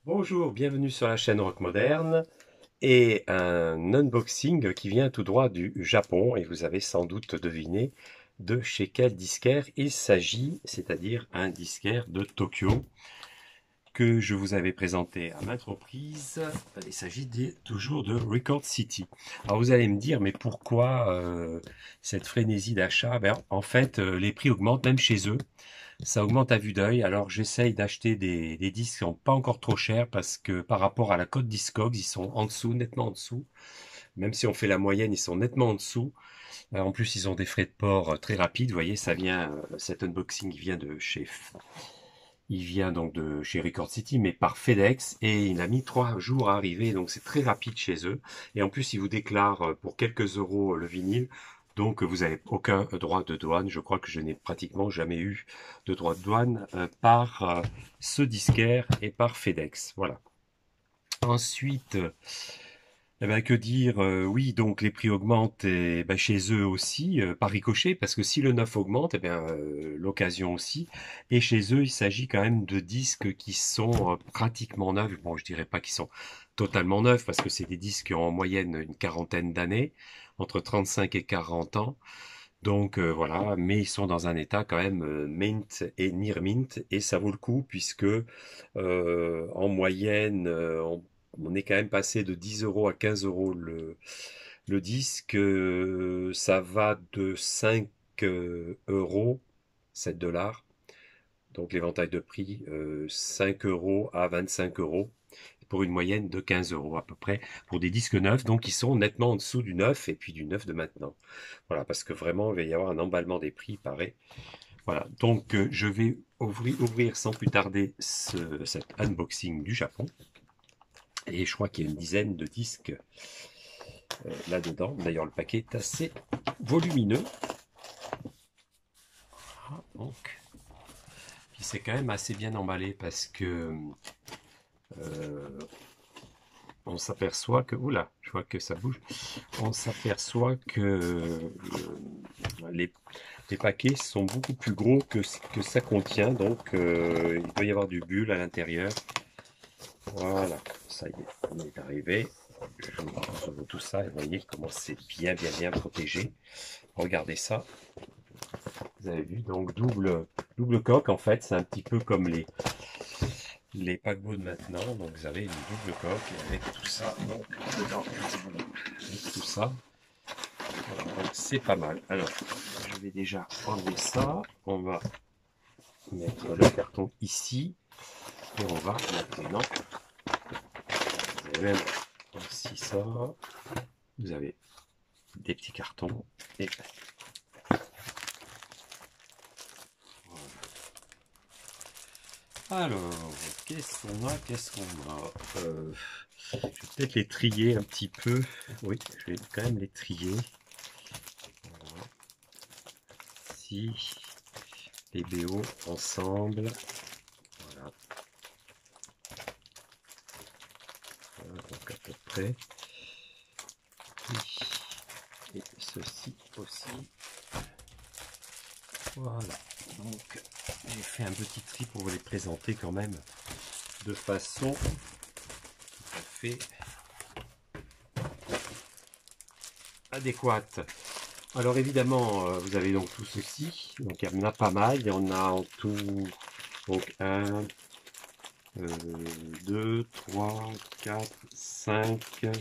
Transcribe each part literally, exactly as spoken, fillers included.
Bonjour, bienvenue sur la chaîne Rock Moderne et un unboxing qui vient tout droit du Japon et vous avez sans doute deviné de chez quel disquaire il s'agit, c'est-à-dire un disquaire de Tokyo que je vous avais présenté à maintes reprises. Il s'agit toujours de Record City. Alors vous allez me dire, mais pourquoi euh, cette frénésie d'achat? Ben, en fait, euh, les prix augmentent même chez eux. Ça augmente à vue d'œil, alors j'essaye d'acheter des, des disques qui sont pas encore trop chers parce que par rapport à la cote Discogs, ils sont en dessous, nettement en dessous. Même si on fait la moyenne, ils sont nettement en dessous. Euh, en plus, ils ont des frais de port euh, très rapides. Vous voyez, ça vient, euh, cet unboxing il vient de chez, il vient donc de chez Record City, mais par FedEx et il a mis trois jours à arriver, donc c'est très rapide chez eux. Et en plus, ils vous déclarent euh, pour quelques euros le vinyle. Donc vous n'avez aucun droit de douane. Je crois que je n'ai pratiquement jamais eu de droit de douane euh, par euh, ce disquaire et par FedEx. Voilà. Ensuite, eh ben, que dire, euh, oui, donc les prix augmentent et, ben, chez eux aussi, euh, par ricochet, parce que si le neuf augmente, eh bien, euh, l'occasion aussi. Et chez eux, il s'agit quand même de disques qui sont euh, pratiquement neufs. Bon, je dirais pas qu'ils sont totalement neufs, parce que c'est des disques qui ont en moyenne une quarantaine d'années, entre trente-cinq et quarante ans. Donc euh, voilà, mais ils sont dans un état quand même euh, mint et near mint, et ça vaut le coup, puisque euh, en moyenne, euh, on, on est quand même passé de dix euros à quinze euros le, le disque. Euh, ça va de cinq euh, euros, sept dollars. Donc l'éventail de prix, euh, cinq euros à vingt-cinq euros, pour une moyenne de quinze euros à peu près, pour des disques neufs, donc qui sont nettement en dessous du neuf et puis du neuf de maintenant. Voilà, parce que vraiment, il va y avoir un emballement des prix, il paraît. Voilà, donc euh, je vais ouvrir, ouvrir sans plus tarder ce, cet unboxing du Japon. Et je crois qu'il y a une dizaine de disques euh, là-dedans. D'ailleurs, le paquet est assez volumineux. Ah, donc, puis c'est quand même assez bien emballé parce que euh, on s'aperçoit que, oula, je vois que ça bouge. On s'aperçoit que euh, les, les paquets sont beaucoup plus gros que ce que ça contient. Donc, euh, il doit y avoir du bulle à l'intérieur. Voilà, ça y est, on est arrivé. Je vous montre tout ça et vous voyez comment c'est bien, bien, bien protégé. Regardez ça. Vous avez vu, donc double, double coque en fait. C'est un petit peu comme les, les paquebots de maintenant. Donc vous avez une double coque avec tout ça. Donc dedans, avec tout ça. Voilà, donc c'est pas mal. Alors, je vais déjà enlever ça. On va mettre le carton ici. Et on va maintenant. Vous avez même aussi ça. Vous avez des petits cartons. Et alors, qu'est-ce qu'on a, qu'est-ce qu'on a euh, je vais peut-être les trier un petit peu. Oui, je vais quand même les trier. Voilà. Ici, les B O ensemble. Voilà. Voilà, donc à peu près. Et ceci aussi. Voilà. Donc, j'ai fait un petit tri pour vous les présenter quand même de façon tout à fait adéquate. Alors évidemment, euh, vous avez donc tout ceci, donc il y en a pas mal, il y en a en tout, donc un, deux, trois, quatre, cinq,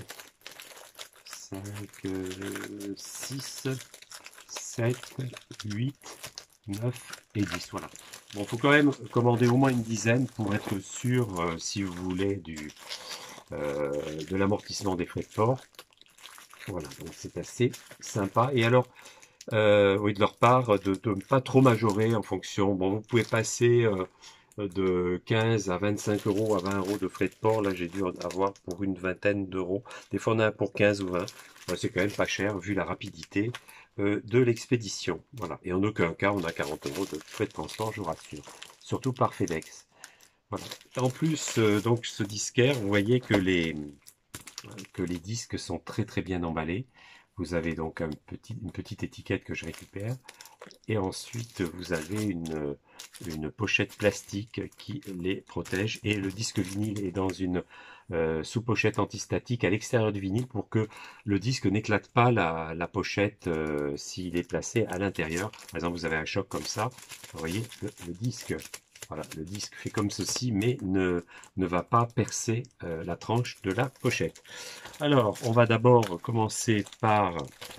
cinq, six, sept, huit, neuf et dix, voilà. Bon, il faut quand même commander au moins une dizaine pour être sûr, euh, si vous voulez, du, euh, de l'amortissement des frais de port. Voilà, donc c'est assez sympa. Et alors, Euh, oui, de leur part, de ne pas trop majorer en fonction. Bon, vous pouvez passer euh, de quinze à vingt-cinq euros à vingt euros de frais de port. Là, j'ai dû en avoir pour une vingtaine d'euros. Des fois, on a pour quinze ou vingt. Ouais, c'est quand même pas cher vu la rapidité euh, de l'expédition. Voilà. Et en aucun cas, on a quarante euros de frais de transport, je vous rassure. Surtout par FedEx. Voilà. En plus, euh, donc, ce disquaire, vous voyez que les, que les disques sont très très bien emballés. Vous avez donc un petit, une petite étiquette que je récupère. Et ensuite, vous avez une, une pochette plastique qui les protège. Et le disque vinyle est dans une euh, sous-pochette antistatique à l'extérieur du vinyle pour que le disque n'éclate pas la, la pochette euh, s'il est placé à l'intérieur. Par exemple, vous avez un choc comme ça. Vous voyez, le, le disque, voilà, le disque fait comme ceci, mais ne, ne va pas percer euh, la tranche de la pochette. Alors, on va d'abord commencer par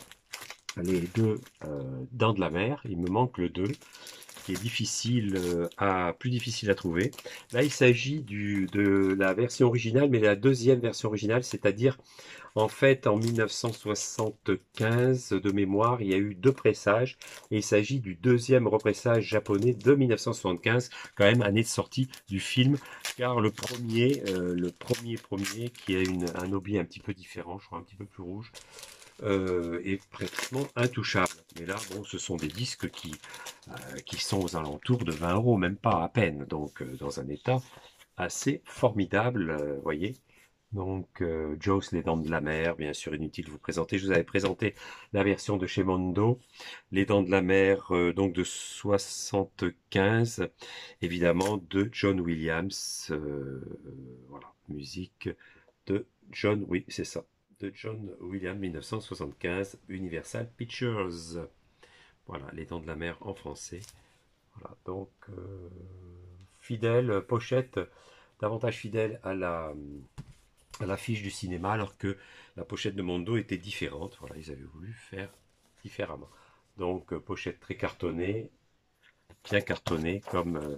les deux euh, Dents de la Mer. Il me manque le deux, qui est difficile euh, à, plus difficile à trouver. Là, il s'agit du de la version originale, mais la deuxième version originale, c'est-à-dire, en fait, en mille neuf cent soixante-quinze, de mémoire, il y a eu deux pressages, et il s'agit du deuxième repressage japonais de mille neuf cent soixante-quinze, quand même année de sortie du film, car le premier, euh, le premier premier, qui a une, un objet un petit peu différent, je crois un petit peu plus rouge, euh, est pratiquement intouchable. Mais là, bon, ce sont des disques qui, euh, qui sont aux alentours de vingt euros, même pas à peine, donc euh, dans un état assez formidable, euh, voyez. Donc, euh, Jaws, les Dents de la Mer, bien sûr, inutile de vous présenter. Je vous avais présenté la version de chez Mondo, les Dents de la Mer, euh, donc de soixante-quinze, évidemment, de John Williams. Euh, voilà, musique de John, oui, c'est ça, de John Williams, mille neuf cent soixante-quinze, Universal Pictures. Voilà, les Dents de la Mer en français. Voilà, donc, euh, fidèle, pochette, davantage fidèle à la à l'affiche du cinéma, alors que la pochette de Mondo était différente. Voilà, ils avaient voulu faire différemment. Donc, euh, pochette très cartonnée, bien cartonnée, comme euh,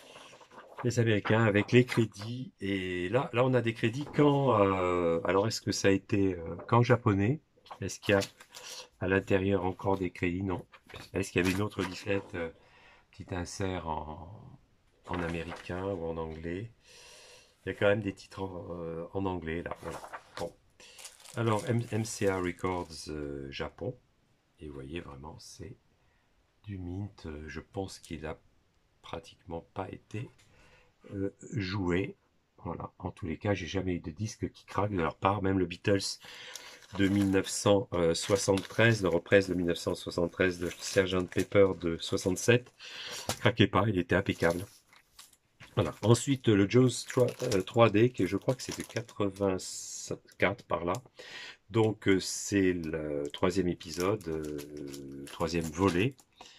les Américains, avec les crédits. Et là, là, on a des crédits quand... euh, alors, est-ce que ça a été euh, qu'en japonais? Est-ce qu'il y a à l'intérieur encore des crédits? Non. Est-ce qu'il y avait une autre disquette, euh, petit insert en, en américain ou en anglais? Il y a quand même des titres en, euh, en anglais, là. Voilà. Bon. Alors, M C A Records euh, Japon. Et vous voyez, vraiment, c'est du mint. Euh, Je pense qu'il a pratiquement pas été euh, joué. Voilà. En tous les cas, j'ai jamais eu de disque qui craque de leur part. Même le Beatles de mille neuf cent soixante-treize, le represse de mille neuf cent soixante-treize de sergeant Pepper de soixante-sept, craquait pas. Il était impeccable. Voilà. Ensuite, le Jaws trois D, que je crois que c'est de quatre-vingt-quatre par là. Donc, euh, c'est le troisième épisode, euh, troisième volet.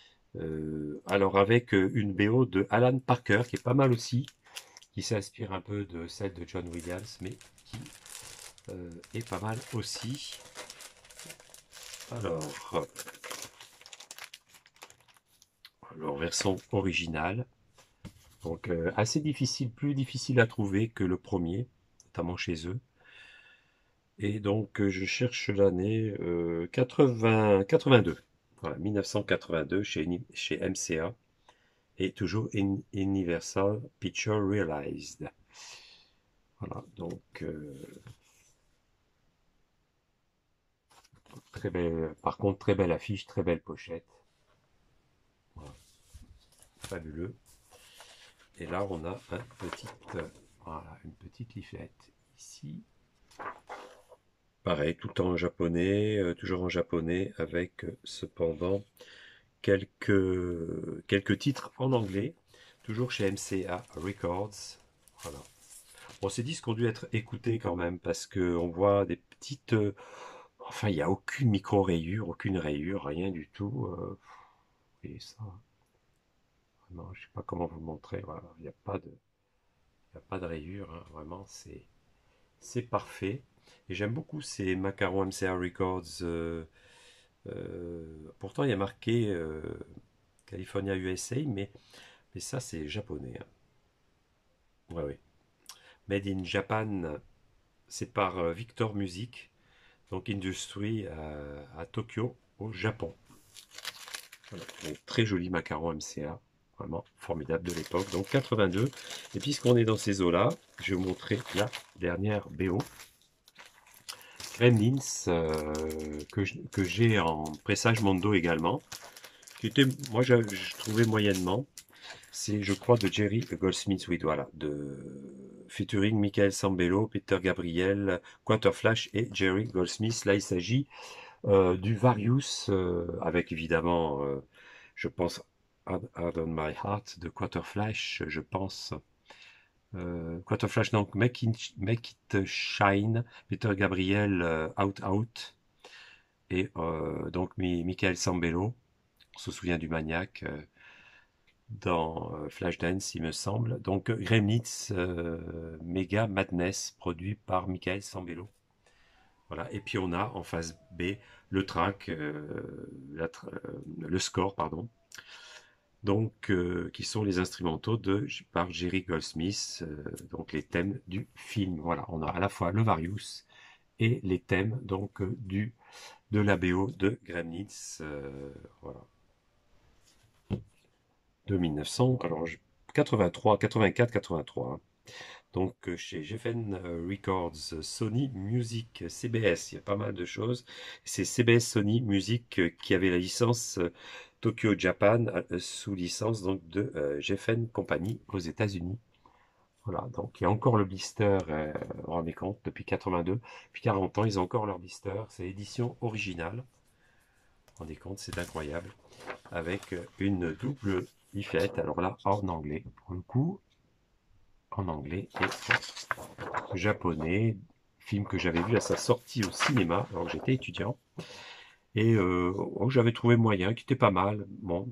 Euh, alors, avec euh, une B O de Alan Parker, qui est pas mal aussi, qui s'inspire un peu de celle de John Williams, mais qui euh, est pas mal aussi. Alors, alors version originale. Donc, euh, assez difficile, plus difficile à trouver que le premier, notamment chez eux. Et donc, euh, je cherche l'année euh, quatre-vingts, quatre-vingt-deux. Voilà, mille neuf cent quatre-vingt-deux chez, chez M C A. Et toujours in, Universal Picture Realized. Voilà, donc, euh, très belle, par contre, très belle affiche, très belle pochette. Voilà, fabuleux. Et là, on a un petit, euh, voilà, une petite leaflette ici. Pareil, tout en japonais, euh, toujours en japonais, avec euh, cependant quelques, quelques titres en anglais, toujours chez M C A Records. Voilà. Bon, ces disques ont dû être écoutés quand même, parce qu'on voit des petites... euh, enfin, il n'y a aucune micro-rayure, aucune rayure, rien du tout. Euh, et ça, vraiment, je ne sais pas comment vous le montrer. Voilà, il n'y a pas de, il y a pas de rayure, hein, vraiment, c'est, c'est parfait. Et j'aime beaucoup ces macarons M C A Records. Euh, euh, pourtant, il y a marqué euh, California U S A, mais, mais ça, c'est japonais. Hein. Ouais, ouais. Made in Japan, c'est par euh, Victor Music, donc Industry à, à Tokyo, au Japon. Voilà. Donc, très joli macaron M C A, vraiment formidable de l'époque. Donc quatre-vingt-deux. Et puisqu'on est dans ces eaux-là, je vais vous montrer la dernière B O. Gremlins, euh, que j'ai en pressage Mondo également, qui était, moi, je, je trouvais moyennement. C'est, je crois, de Jerry Goldsmith, oui, voilà, de featuring Michael Sambello, Peter Gabriel, Quaterflash et Jerry Goldsmith. Là, il s'agit euh, du Various, euh, avec évidemment euh, Je pense Hard, Hard on My Heart de Quarterflash, je pense. Euh, Quarterflash, donc Make It, Make It Shine, Peter Gabriel, euh, Out Out, et euh, donc Mi- Michael Sambello, on se souvient du Maniac euh, dans euh, Flashdance, il me semble. Donc Gremlins, euh, Mega Madness, produit par Michael Sambello. Voilà. Et puis on a en phase B le track, euh, la tra- euh, le score, pardon. Donc, euh, qui sont les instrumentaux de par Jerry Goldsmith, euh, donc les thèmes du film. Voilà, on a à la fois le Various et les thèmes donc euh, du de la B O de Gremlins, euh, voilà, de mille neuf cents, alors quatre-vingt-trois, quatre-vingt-quatre, quatre-vingt-trois. Donc euh, chez Geffen Records, Sony Music, C B S, il y a pas mal de choses. C'est C B S Sony Music euh, qui avait la licence euh, Tokyo Japan euh, sous licence donc de euh, Geffen Company aux États-Unis. Voilà, donc il y a encore le blister, euh, vous vous rendez compte, depuis quatre-vingt-deux, depuis quarante ans, ils ont encore leur blister, c'est l'édition originale. Vous vous rendez compte, c'est incroyable, avec une double liffette, alors là en anglais, pour le coup, en anglais et japonais, film que j'avais vu à sa sortie au cinéma, alors que j'étais étudiant, et euh, oh, j'avais trouvé moyen, qui était pas mal, bon.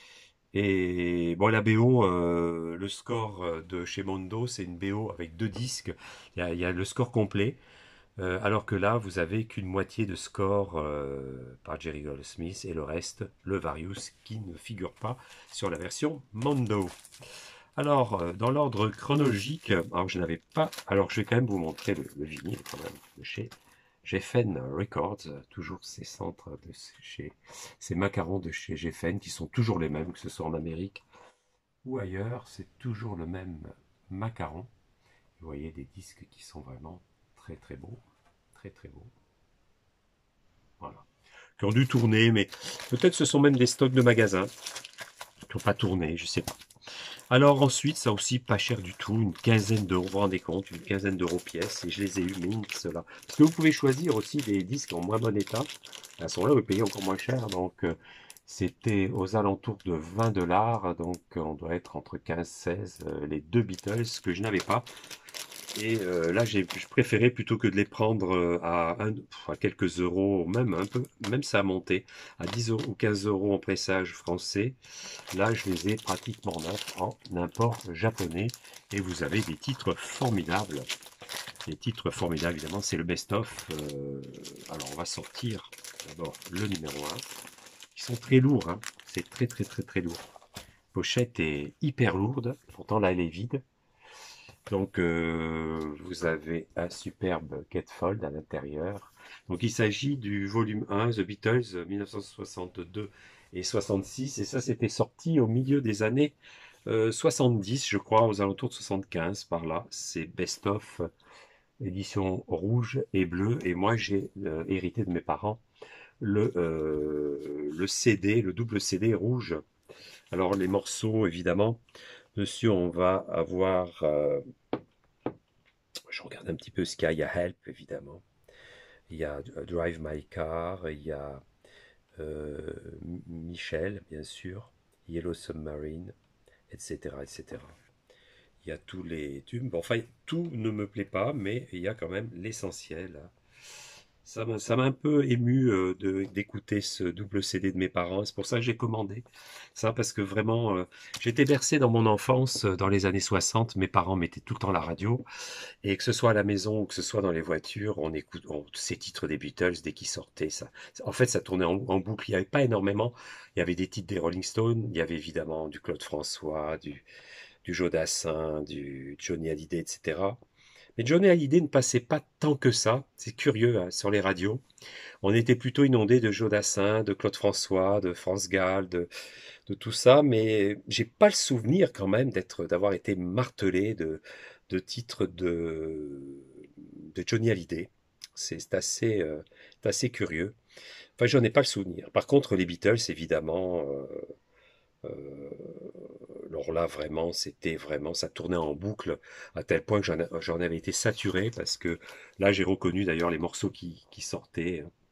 Et bon, la B O, euh, le score de chez Mondo, c'est une B O avec deux disques. Il y a, il y a le score complet, euh, alors que là, vous avez qu'une moitié de score euh, par Jerry Goldsmith et le reste, le Various, qui ne figure pas sur la version Mondo. Alors, euh, dans l'ordre chronologique, alors je n'avais pas, alors je vais quand même vous montrer le, le vinyle quand même de chez Geffen Records, toujours ces centres de chez ces macarons de chez Geffen qui sont toujours les mêmes, que ce soit en Amérique ou ailleurs, c'est toujours le même macaron. Vous voyez des disques qui sont vraiment très très beaux, très très beaux. Voilà. Qui ont dû tourner, mais peut-être ce sont même des stocks de magasins qui n'ont pas tourné, je sais pas. Alors ensuite, ça aussi pas cher du tout, une quinzaine d'euros, vous vous rendez compte, une quinzaine d'euros pièce, et je les ai eu, mince là. Parce que vous pouvez choisir aussi des disques en moins bon état, à ce moment-là, vous payez encore moins cher, donc euh, c'était aux alentours de vingt dollars, donc on doit être entre quinze et seize, euh, les deux Beatles que je n'avais pas. Et euh, là, j'ai je préférais plutôt que de les prendre euh, à, un, à quelques euros, même un peu, même ça a monté, à dix euros ou quinze euros en pressage français. Là, je les ai pratiquement neufs en import japonais. Et vous avez des titres formidables. Les titres formidables, évidemment, c'est le best-of. Euh, alors, on va sortir d'abord le numéro un. Ils sont très lourds, hein. C'est très, très, très, très lourd. La pochette est hyper lourde. Pourtant, là, elle est vide. Donc, euh, vous avez un superbe gatefold à l'intérieur. Donc, il s'agit du volume un, The Beatles, mille neuf cent soixante-deux et soixante-six. Et ça, c'était sorti au milieu des années euh, soixante-dix, je crois, aux alentours de soixante-quinze, par là. C'est best-of, édition rouge et bleue. Et moi, j'ai euh, hérité de mes parents le, euh, le C D, le double C D rouge. Alors, les morceaux, évidemment, dessus, on va avoir... euh, je regarde un petit peu ce qu'il y a. Il y a Help, évidemment. Il y a Drive My Car. Il y a euh, Michel, bien sûr. Yellow Submarine, et cetera, et cetera. Il y a tous les tubes. Bon, enfin, tout ne me plaît pas, mais il y a quand même l'essentiel. Ça m'a ça m'a un peu ému euh, de d'écouter ce double C D de mes parents. C'est pour ça que j'ai commandé ça, parce que vraiment, euh, j'étais bercé dans mon enfance, euh, dans les années soixante. Mes parents mettaient tout le temps la radio. Et que ce soit à la maison ou que ce soit dans les voitures, on écoute on- ces titres des Beatles dès qu'ils sortaient. Ça, en fait, ça tournait en, en boucle. Il n'y avait pas énormément. Il y avait des titres des Rolling Stones. Il y avait évidemment du Claude François, du, du Joe Dassin, du Johnny Hallyday, et cetera. Mais Johnny Hallyday ne passait pas tant que ça. C'est curieux, hein, sur les radios. On était plutôt inondé de Joe Dassin, de Claude François, de France Gall, de, de tout ça. Mais j'ai pas le souvenir quand même d'être, d'avoir été martelé de, de titres de, de Johnny Hallyday. C'est assez, euh, c'est assez curieux. Enfin, j'en ai pas le souvenir. Par contre, les Beatles, évidemment, euh, euh, alors là, vraiment, c'était vraiment, ça tournait en boucle à tel point que j'en j'en avais été saturé parce que là, j'ai reconnu d'ailleurs les morceaux qui, qui sortaient.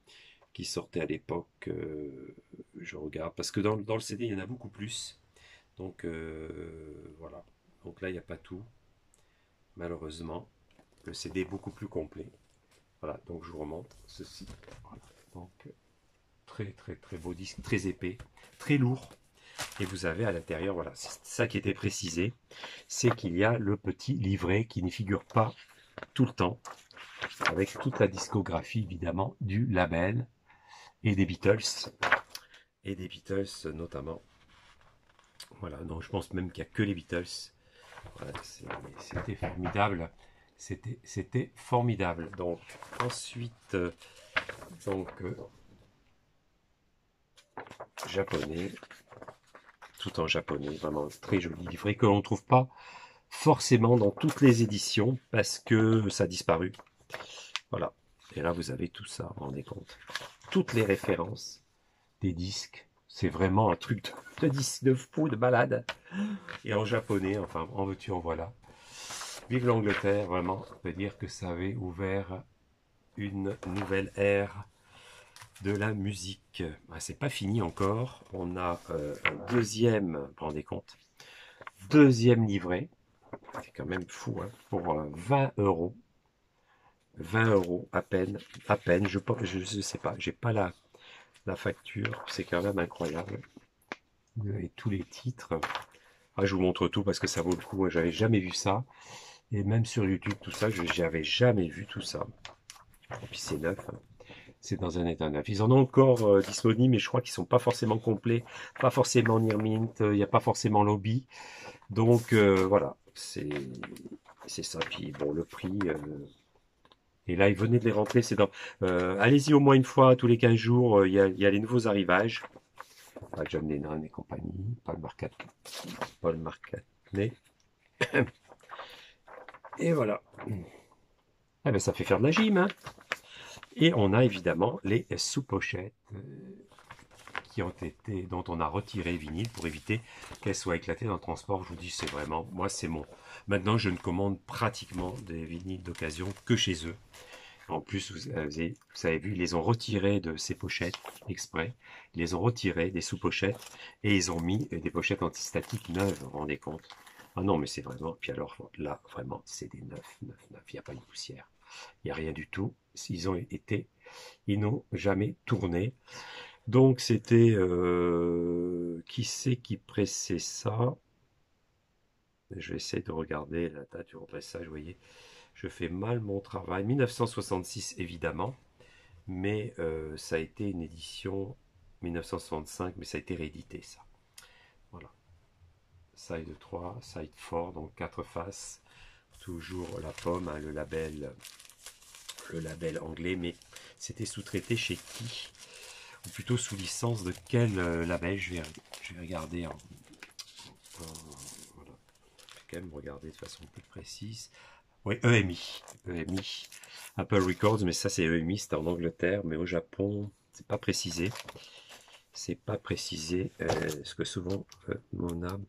qui sortaient à l'époque. Euh, je regarde, parce que dans, dans le C D, il y en a beaucoup plus. Donc euh, voilà. Donc là, il n'y a pas tout, malheureusement. Le C D est beaucoup plus complet. Voilà, donc je vous remonte ceci. Voilà. Donc très très très beau disque, très épais, très lourd. Et vous avez à l'intérieur, voilà, c'est ça qui était précisé, c'est qu'il y a le petit livret qui n'y figure pas tout le temps, avec toute la discographie évidemment du label et des Beatles, et des Beatles notamment. Voilà, donc je pense même qu'il n'y a que les Beatles. Voilà, c'était formidable. C'était, c'était formidable. Donc ensuite, euh, donc euh, japonais, tout en japonais, vraiment très joli livret que l'on ne trouve pas forcément dans toutes les éditions parce que ça a disparu. Voilà. Et là, vous avez tout ça, vous vous rendez compte. Toutes les références des disques. C'est vraiment un truc de, de disque de fou, de balade. Et en japonais, enfin, en veux-tu, en voilà. Vive l'Angleterre, vraiment. On peut dire que ça avait ouvert une nouvelle ère de la musique. Ah, c'est pas fini encore. On a euh, un deuxième, vous vous rendez compte, deuxième livret. C'est quand même fou, hein, pour euh, vingt euros. vingt euros à peine, à peine, je je, je sais pas, j'ai pas la, la facture, c'est quand même incroyable. Vous avez tous les titres. Ah, je vous montre tout parce que ça vaut le coup, j'avais jamais vu ça. Et même sur YouTube, tout ça, je n'avais jamais vu tout ça. Et puis c'est neuf, hein. C'est dans un état neuf. Ils en ont encore euh, disponibles, mais je crois qu'ils sont pas forcément complets, pas forcément Near Mint, il n'y a pas forcément Lobby. Donc euh, voilà, c'est c'est ça. Puis bon, le prix. Euh, et là, ils venaient de les rentrer. C'est dans. Euh, allez-y au moins une fois tous les quinze jours. Il y a, il y a les nouveaux arrivages. Ah, John Lennon et compagnie. Paul McCartney. Paul McCartney. Et voilà. Eh ben, ça fait faire de la gym, hein. Et on a évidemment les sous-pochettes euh, qui ont été, dont on a retiré vinyle pour éviter qu'elles soient éclatées dans le transport. Je vous dis, c'est vraiment, moi, c'est mon. Maintenant, je ne commande pratiquement des vinyles d'occasion que chez eux. En plus, vous avez, vous avez vu, ils les ont retirés de ces pochettes exprès. Ils les ont retirés des sous-pochettes et ils ont mis des pochettes antistatiques neuves, vous vous rendez compte? Ah non, mais c'est vraiment. Puis alors, là, vraiment, c'est des neufs, neufs, neufs. Il n'y a pas une poussière. Il n'y a rien du tout. Ils ont été. Ils n'ont jamais tourné. Donc, c'était. Euh, qui c'est qui pressait ça? Je vais essayer de regarder la date du repressage, vous voyez. Je fais mal mon travail. mille neuf cent soixante-six, évidemment. Mais euh, ça a été une édition mille neuf cent soixante-cinq, mais ça a été réédité, ça. Voilà. Side trois, Side quatre, donc quatre faces. Toujours la pomme, hein, le label le label anglais, mais c'était sous-traité chez qui? Ou plutôt sous licence de quel euh, label? Je vais, je vais regarder en, en, voilà. Je vais quand même regarder de façon plus précise. Oui, E M I. E M I. Apple Records, mais ça c'est E M I, c'était en Angleterre, mais au Japon, c'est pas précisé. C'est pas précisé. Euh, ce que souvent, euh, on a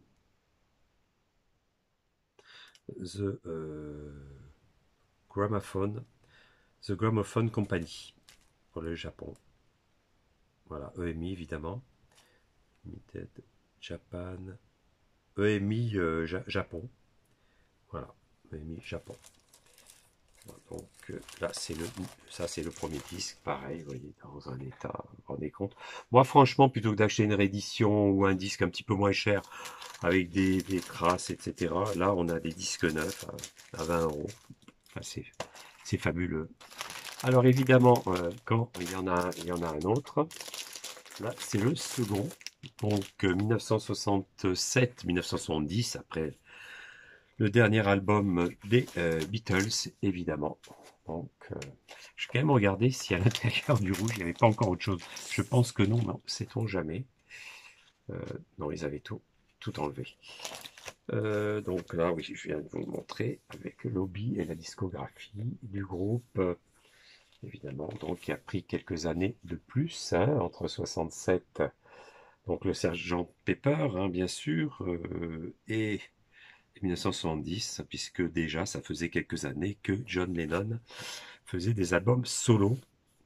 The euh, Gramophone, The Gramophone Company pour le Japon. Voilà, E M I évidemment. Limited Japan. E M I euh, ja Japon. Voilà, E M I Japon. Donc euh, là, c'est le, ça c'est le premier disque, pareil, vous voyez, dans un état, vous vous rendez compte. Moi, franchement, plutôt que d'acheter une réédition ou un disque un petit peu moins cher, avec des, des traces, et cetera, là, on a des disques neufs à, à vingt euros. Enfin, c'est fabuleux. Alors, évidemment, euh, quand il y en a, il y en a un autre, là, c'est le second. Donc, euh, mille neuf cent soixante-sept mille neuf cent soixante-dix, après le dernier album des euh, Beatles, évidemment. Donc, euh, je vais quand même regarder si à l'intérieur du rouge, il n'y avait pas encore autre chose. Je pense que non, non, sait-on jamais. Euh, non, ils avaient tout, tout enlevé. Euh, donc là, oui, je viens de vous montrer avec le lobby et la discographie du groupe, euh, évidemment, donc qui a pris quelques années de plus, hein, entre soixante-sept, donc le sergent Pepper, hein, bien sûr, euh, et mille neuf cent soixante-dix, puisque déjà ça faisait quelques années que John Lennon faisait des albums solo.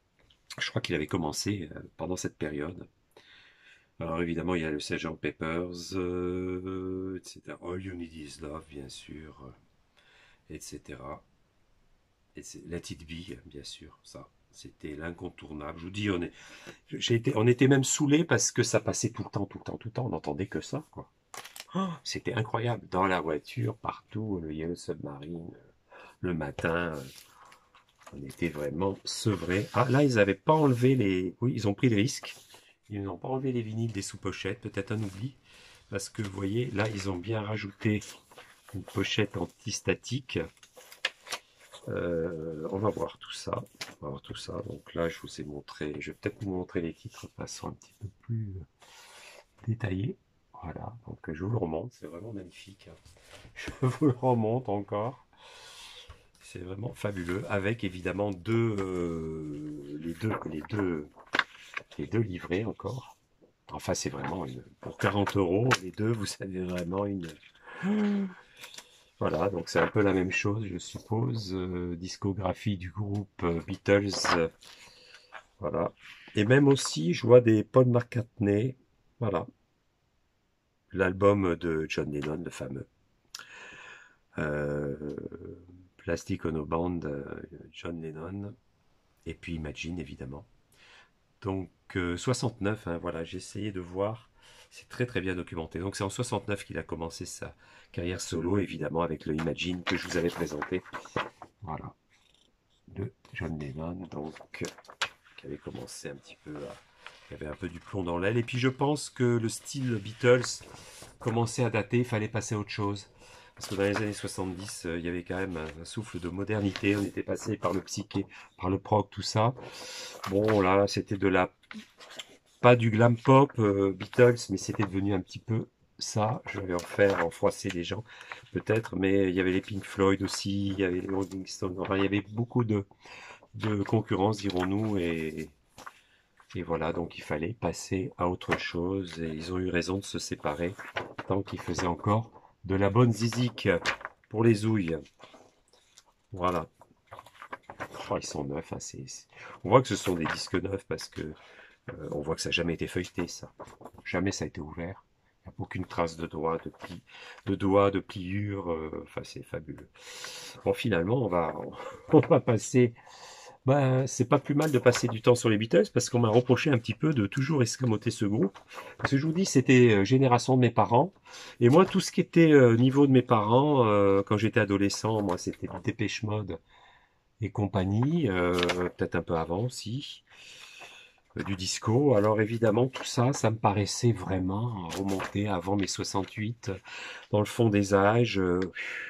Je crois qu'il avait commencé euh, pendant cette période. Alors évidemment, il y a le sergent Peppers, euh, et cetera. All You Need Is Love, bien sûr, euh, et cetera. Et Let It Be, bien sûr, ça. C'était l'incontournable. Je vous dis, on, est, j'ai été, on était même saoulés parce que ça passait tout le temps, tout le temps, tout le temps. On n'entendait que ça, quoi. Oh, c'était incroyable. Dans la voiture, partout, le Yellow Submarine, le matin, on était vraiment sevrés. Ah, là, ils n'avaient pas enlevé les... Oui, ils ont pris le risque. Ils n'ont pas enlevé les vinyles des sous-pochettes. Peut-être un oubli. Parce que, vous voyez, là, ils ont bien rajouté une pochette anti-statique. Euh, on va voir tout ça. On va voir tout ça. Donc là, je vous ai montré... Je vais peut-être vous montrer les titres de façon un petit peu plus détaillée. Voilà. Donc, je vous le remonte. C'est vraiment magnifique. Je vous le remonte encore. C'est vraiment fabuleux, avec évidemment deux, euh, les deux, les deux, les deux livrets encore. Enfin, c'est vraiment une, pour quarante euros, les deux, vous savez vraiment une. Voilà, donc c'est un peu la même chose, je suppose. Euh, discographie du groupe euh, Beatles, euh, voilà. Et même aussi, je vois des Paul McCartney, voilà. L'album de John Lennon, le fameux. Euh, Plastic Ono Band, euh, John Lennon, et puis Imagine évidemment. Donc euh, soixante-neuf, hein, voilà, j'ai essayé de voir, c'est très très bien documenté. Donc c'est en soixante-neuf qu'il a commencé sa carrière solo, évidemment, avec le Imagine que je vous avais présenté. Voilà, de John Lennon, donc, qui avait commencé un petit peu à... Il y avait un peu du plomb dans l'aile. Et puis je pense que le style Beatles commençait à dater, il fallait passer à autre chose. Parce que dans les années soixante-dix, euh, il y avait quand même un, un souffle de modernité. On était passé par le psyché, par le prog, tout ça. Bon, là, c'était de la... Pas du glam pop, euh, Beatles, mais c'était devenu un petit peu ça. Je vais en faire, en froisser les gens, peut-être. Mais il y avait les Pink Floyd aussi, il y avait les Rolling Stones. Enfin, il y avait beaucoup de, de concurrence, dirons-nous. Et, et voilà, donc il fallait passer à autre chose. Et ils ont eu raison de se séparer, tant qu'ils faisaient encore de la bonne zizik pour les ouilles. Voilà. Oh, ils sont neufs. Hein, c'est, c'est... On voit que ce sont des disques neufs parce que euh, on voit que ça n'a jamais été feuilleté, ça. Jamais ça a été ouvert. Il n'y a aucune trace de doigt, de pli, de doigt, de pliure. Euh, enfin, c'est fabuleux. Bon, finalement, on va, on va passer. Ben, c'est pas plus mal de passer du temps sur les Beatles parce qu'on m'a reproché un petit peu de toujours escamoter ce groupe. Parce que je vous dis, c'était euh, génération de mes parents. Et moi, tout ce qui était euh, niveau de mes parents, euh, quand j'étais adolescent, moi, c'était Dépêche Mode et compagnie. Euh, peut-être un peu avant aussi. Euh, du disco. Alors évidemment, tout ça, ça me paraissait vraiment remonter avant mes soixante-huit. Dans le fond des âges, euh,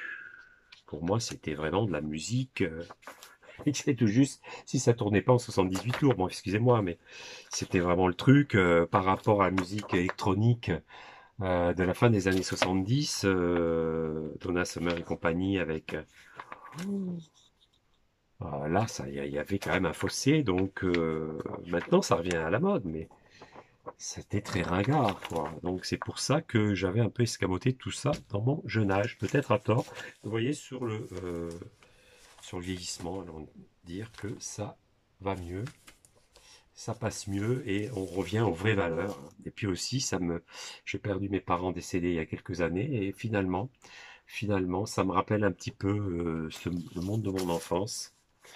pour moi, c'était vraiment de la musique... Euh, c'est tout juste si ça tournait pas en soixante-dix-huit tours. Bon, excusez-moi, mais c'était vraiment le truc euh, par rapport à la musique électronique euh, de la fin des années soixante-dix, euh, Donna Summer et compagnie avec... Euh, euh, là, ça, il y, y avait quand même un fossé, donc euh, maintenant ça revient à la mode, mais c'était très ringard, quoi. Donc c'est pour ça que j'avais un peu escamoté tout ça dans mon jeune âge, peut-être à tort. Vous voyez sur le... Euh, sur le vieillissement, allons dire que ça va mieux, ça passe mieux et on revient aux vraies valeurs. Et puis aussi, ça me, j'ai perdu mes parents décédés il y a quelques années et finalement, finalement, ça me rappelle un petit peu euh, ce, le monde de mon enfance,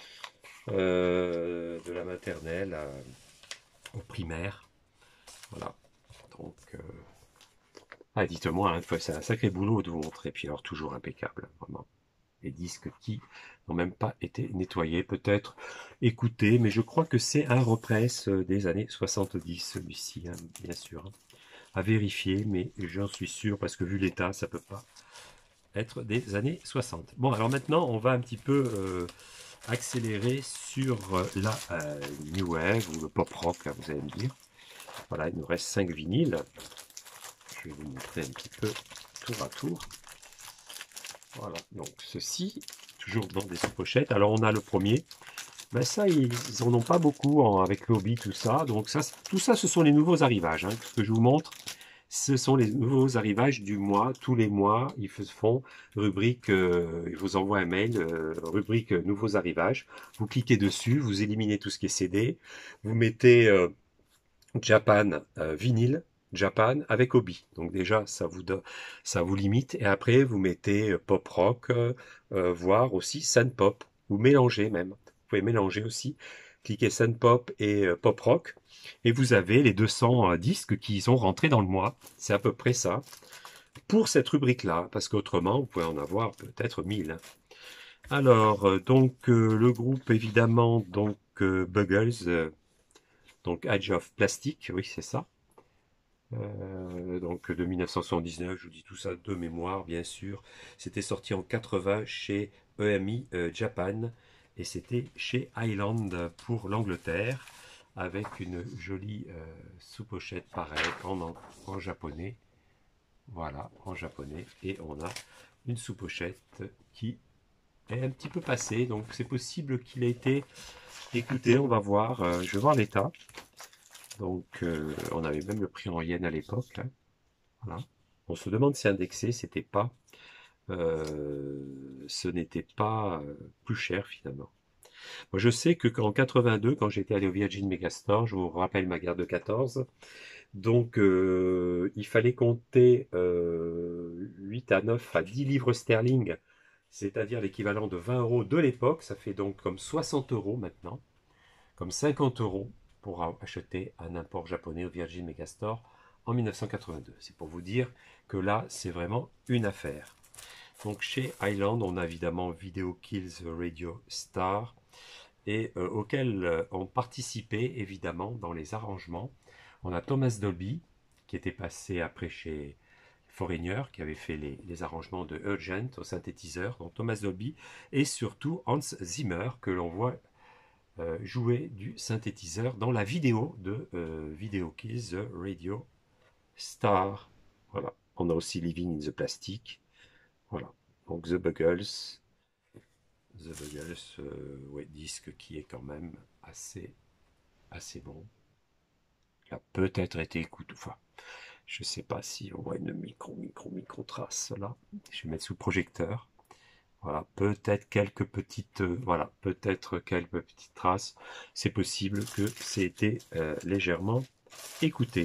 euh, de la maternelle à, au primaire. Voilà. Donc, euh, ah, dites-moi, hein, c'est un sacré boulot de vous montrer. Puis alors, toujours impeccable, vraiment. Les disques qui n'ont même pas été nettoyés, peut-être écoutés, mais je crois que c'est un represse des années soixante-dix, celui-ci, hein, bien sûr. Hein, à vérifier, mais j'en suis sûr, parce que vu l'état, ça peut pas être des années soixante. Bon, alors maintenant, on va un petit peu euh, accélérer sur la euh, New Wave, ou le pop rock, là, vous allez me dire. Voilà, il nous reste cinq vinyles. Je vais vous montrer un petit peu tour à tour. Voilà, donc ceci, toujours dans des sous-pochettes. Alors on a le premier, ben ça ils, ils en ont pas beaucoup hein, avec le Hobby, tout ça. Donc ça, tout ça ce sont les nouveaux arrivages. Hein. Ce que je vous montre, ce sont les nouveaux arrivages du mois. Tous les mois, ils font rubrique, euh, ils vous envoient un mail, euh, rubrique euh, nouveaux arrivages. Vous cliquez dessus, vous éliminez tout ce qui est C D, vous mettez euh, Japan euh, vinyle, Japan avec Obi. Donc déjà, ça vous donne, ça vous limite. Et après, vous mettez euh, pop rock, euh, euh, voire aussi sun pop. Vous mélangez même. Vous pouvez mélanger aussi. Cliquez sun pop et euh, pop rock. Et vous avez les deux cents euh, disques qui sont rentrés dans le mois. C'est à peu près ça. Pour cette rubrique-là. Parce qu'autrement, vous pouvez en avoir peut-être mille. Alors, euh, donc, euh, le groupe, évidemment, donc, euh, Buggles, euh, donc Age of Plastic, oui, c'est ça. Euh, donc de mille neuf cent soixante-dix-neuf, je vous dis tout ça de mémoire, bien sûr. C'était sorti en quatre-vingts chez E M I euh, Japan et c'était chez Highland pour l'Angleterre avec une jolie euh, sous-pochette pareille en, en, en japonais. Voilà, en japonais. Et on a une sous-pochette qui est un petit peu passée, donc c'est possible qu'il ait été écouté. On va voir, euh, je vais voir l'état. Donc, euh, on avait même le prix en yens à l'époque. Hein. Voilà. On se demande si indexé, c'était pas, euh, ce n'était pas euh, plus cher finalement. Moi, je sais que qu'en quatre-vingt-deux, quand j'étais allé au Virgin Megastore, je vous rappelle ma guerre de quatorze, donc euh, il fallait compter euh, huit à neuf à dix livres sterling, c'est-à-dire l'équivalent de vingt euros de l'époque. Ça fait donc comme soixante euros maintenant, comme cinquante euros pour acheter un import japonais au Virgin Megastore en mille neuf cent quatre-vingt-deux. C'est pour vous dire que là, c'est vraiment une affaire. Donc chez Highland, on a évidemment Video Kills Radio Star, et euh, auxquels euh, ont participé évidemment dans les arrangements. On a Thomas Dolby, qui était passé après chez Foreigner, qui avait fait les, les arrangements de Urgent au synthétiseur, donc Thomas Dolby, et surtout Hans Zimmer, que l'on voit Euh, jouer du synthétiseur dans la vidéo de euh, Video Kills The Radio Star. Voilà. On a aussi Living in the Plastic. Voilà. Donc The Buggles. The Buggles, euh, ouais, disque qui est quand même assez, assez bon. Il a peut-être été écouté. Enfin, je sais pas si on voit une micro, micro, micro trace là. Je vais mettre sous projecteur. Voilà, peut-être quelques petites, euh, voilà, peut-être quelques petites traces. C'est possible que c'est été euh, légèrement écouté.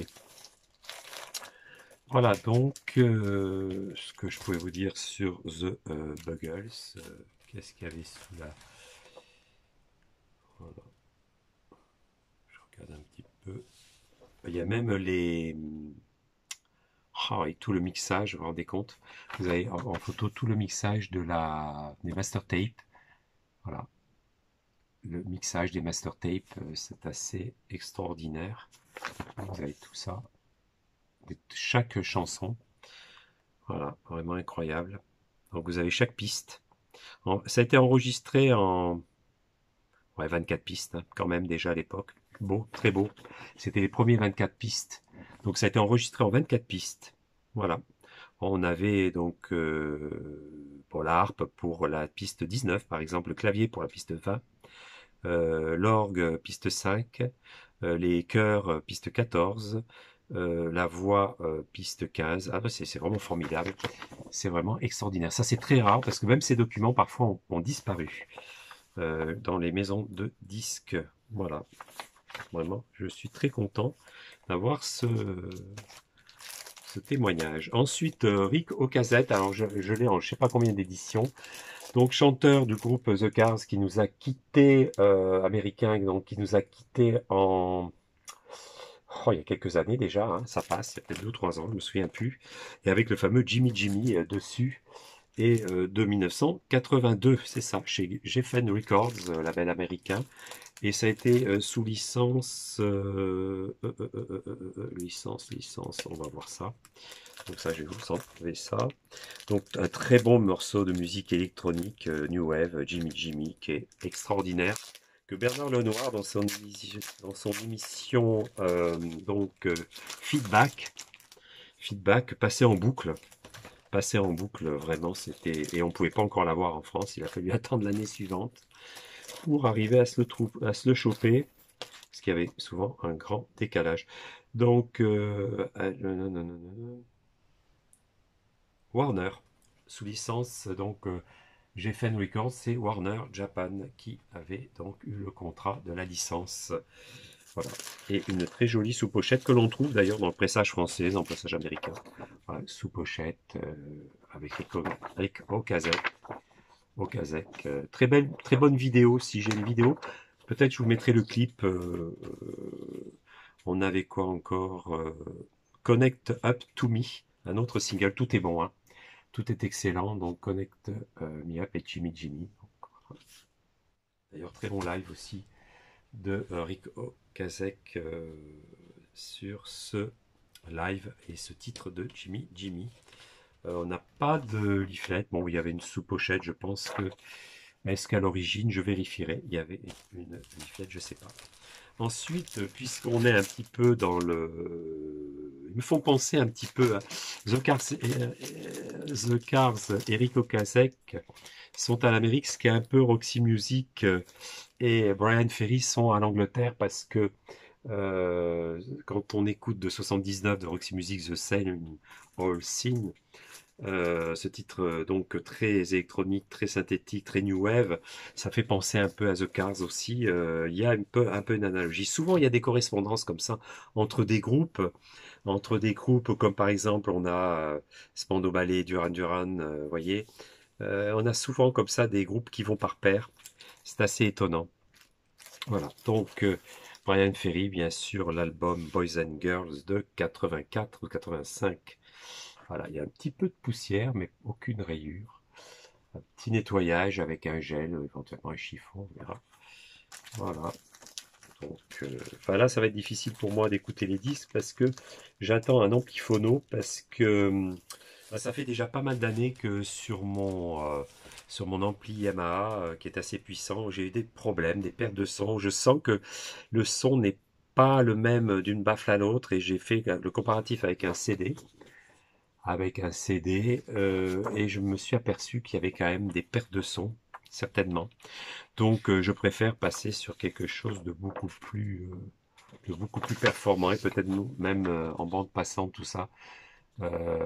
Voilà donc euh, ce que je pouvais vous dire sur The euh, Buggles. Euh, Qu'est-ce qu'il y avait sous la... Voilà. Je regarde un petit peu. Il y a même les... Oh, et tout le mixage, vous vous rendez compte? Vous avez en, en photo tout le mixage de la... des master tapes. Voilà. Le mixage des master tapes, c'est assez extraordinaire. Vous avez tout ça. Chaque chanson. Voilà, vraiment incroyable. Donc vous avez chaque piste. Ça a été enregistré en ouais, vingt-quatre pistes, hein, quand même déjà à l'époque. Beau, très beau. C'était les premiers vingt-quatre pistes. Donc ça a été enregistré en vingt-quatre pistes. Voilà. On avait donc euh, pour la harpe pour la piste dix-neuf, par exemple, le clavier pour la piste vingt. Euh, l'orgue piste cinq, euh, les chœurs euh, piste quatorze, euh, la voix euh, piste quinze. Ah, c'est vraiment formidable, c'est vraiment extraordinaire. Ça c'est très rare parce que même ces documents parfois ont, ont disparu euh, dans les maisons de disques. Voilà, vraiment, je suis très content d'avoir ce, ce témoignage. Ensuite, euh, Rick Ocasek, alors je, je l'ai en je sais pas combien d'éditions. Donc chanteur du groupe The Cars qui nous a quitté, euh, américain, donc qui nous a quitté en oh, il y a quelques années déjà, hein, ça passe, il y a peut-être deux ou trois ans, je me souviens plus, et avec le fameux Jimmy Jimmy euh, dessus, et euh, de mille neuf cent quatre-vingt-deux, c'est ça, chez Geffen Records, euh, label américain, et ça a été euh, sous licence, euh, euh, euh, euh, euh, euh, licence, licence, on va voir ça. Donc ça, je vais vous enlever ça. Donc un très bon morceau de musique électronique, euh, New Wave, Jimmy Jimmy, qui est extraordinaire, que Bernard Lenoir, dans son, dans son émission euh, donc euh, Feedback, Feedback, passait en boucle. Passait en boucle, vraiment, c'était... Et on ne pouvait pas encore l'avoir en France, il a fallu attendre l'année suivante pour arriver à se le, trou... à se le choper. parce qu'il y avait souvent un grand décalage. Donc, euh, euh, non, non, non, non, Warner, sous licence, donc euh, Geffen Records, c'est Warner Japan qui avait donc eu le contrat de la licence. Voilà. Et une très jolie sous-pochette que l'on trouve d'ailleurs dans le pressage français, dans le pressage américain. Voilà, sous-pochette euh, avec Rick Okazek. Okazek. Euh, très belle, très bonne vidéo. Si j'ai une vidéo, peut-être je vous mettrai le clip. Euh, euh, on avait quoi encore euh, Connect Up to Me, un autre single. Tout est bon, hein. Tout est excellent. Donc Connect euh, Me Up et Jimmy Jimmy. D'ailleurs, très bon live aussi de euh, Rick Okazek euh, sur ce live et ce titre de Jimmy Jimmy. Euh, on n'a pas de leaflet. Bon, il y avait une sous-pochette, je pense que. Est-ce qu'à l'origine, je vérifierai, il y avait une leaflet, je ne sais pas. Ensuite, puisqu'on est un petit peu dans le... Ils me font penser un petit peu à The Cars, The Cars Eric Okazek sont à l'Amérique, ce qui est un peu Roxy Music et Brian Ferry sont à l'Angleterre parce que euh, quand on écoute de soixante-dix-neuf de Roxy Music The Same All Scene, euh, ce titre euh, donc très électronique, très synthétique, très new wave, ça fait penser un peu à The Cars aussi. Euh, il y a un peu, un peu une analogie. Souvent, il y a des correspondances comme ça entre des groupes, entre des groupes comme par exemple on a euh, Spandau Ballet, Duran Duran, euh, vous voyez. Euh, on a souvent comme ça des groupes qui vont par paire. C'est assez étonnant. Voilà. Donc euh, Brian Ferry, bien sûr, l'album Boys and Girls de quatre-vingt-quatre ou quatre-vingt-cinq. Voilà, il y a un petit peu de poussière, mais aucune rayure. Un petit nettoyage avec un gel, éventuellement un chiffon, on verra. Voilà. Donc, euh, enfin là, ça va être difficile pour moi d'écouter les disques parce que j'attends un ampli phono parce que bah, ça fait déjà pas mal d'années que sur mon euh, sur mon ampli Yamaha euh, qui est assez puissant, j'ai eu des problèmes, des pertes de son. Je sens que le son n'est pas le même d'une baffle à l'autre et j'ai fait le comparatif avec un C D. Avec un C D euh, et je me suis aperçu qu'il y avait quand même des pertes de son, certainement. Donc euh, je préfère passer sur quelque chose de beaucoup plus, euh, de beaucoup plus performant et peut-être même euh, en bande passante tout ça, euh,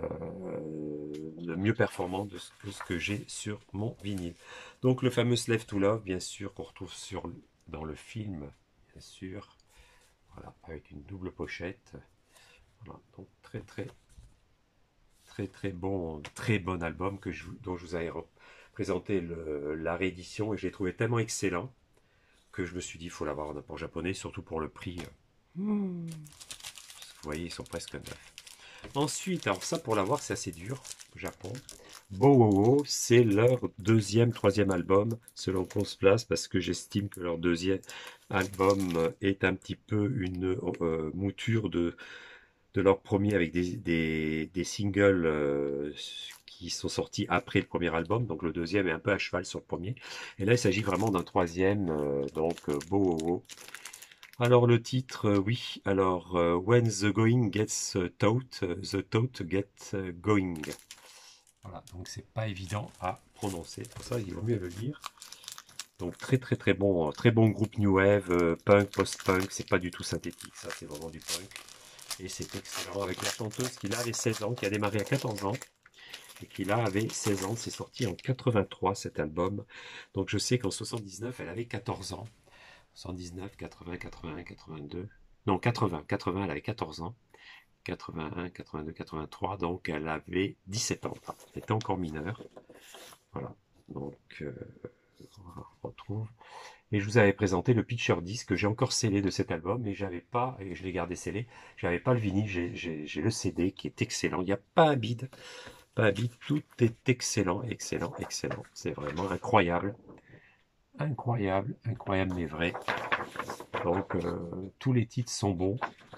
de mieux performant de ce que, ce que j'ai sur mon vinyle. Donc le fameux Slave to Love, bien sûr, qu'on retrouve sur, dans le film, bien sûr, voilà, avec une double pochette. Voilà, donc très très très très bon, très bon album que je, dont je vous avais présenté le, la réédition et je l'ai trouvé tellement excellent que je me suis dit il faut l'avoir en import japonais, surtout pour le prix. Mmh. Parce que vous voyez, ils sont presque neufs. Ensuite, alors ça pour l'avoir, c'est assez dur au Japon. Bowowo, c'est leur deuxième, troisième album, selon qu'on se place, parce que j'estime que leur deuxième album est un petit peu une euh, mouture de de leur premier avec des, des, des singles euh, qui sont sortis après le premier album, donc le deuxième est un peu à cheval sur le premier. Et là, il s'agit vraiment d'un troisième, euh, donc euh, Bowowo. Alors le titre, euh, oui, alors euh, When the Going Gets Taught, the Taught Gets Going. Voilà, donc c'est pas évident à prononcer, pour ça il vaut mieux le lire. Donc très très très bon, très bon groupe new wave, euh, punk, post-punk, c'est pas du tout synthétique, ça c'est vraiment du punk. Et c'est excellent avec la chanteuse qui là avait seize ans, qui a démarré à quatorze ans. Et qui là avait seize ans, c'est sorti en quatre-vingt-trois cet album. Donc je sais qu'en soixante-dix-neuf, elle avait quatorze ans. soixante-dix-neuf, quatre-vingts, quatre-vingt-un, quatre-vingt-deux. Non, quatre-vingts, quatre-vingts, elle avait quatorze ans. quatre-vingt-un, quatre-vingt-deux, quatre-vingt-trois, donc elle avait dix-sept ans. Elle était encore mineure. Voilà. Donc, euh, on retrouve. Et je vous avais présenté le Picture Disc que j'ai encore scellé de cet album, mais j'avais pas, et je l'ai gardé scellé, j'avais pas le vinyle, j'ai le C D qui est excellent. Il n'y a pas un bide, pas un bide, tout est excellent, excellent, excellent. C'est vraiment incroyable. Incroyable, incroyable mais vrai. Donc euh, tous les titres sont bons.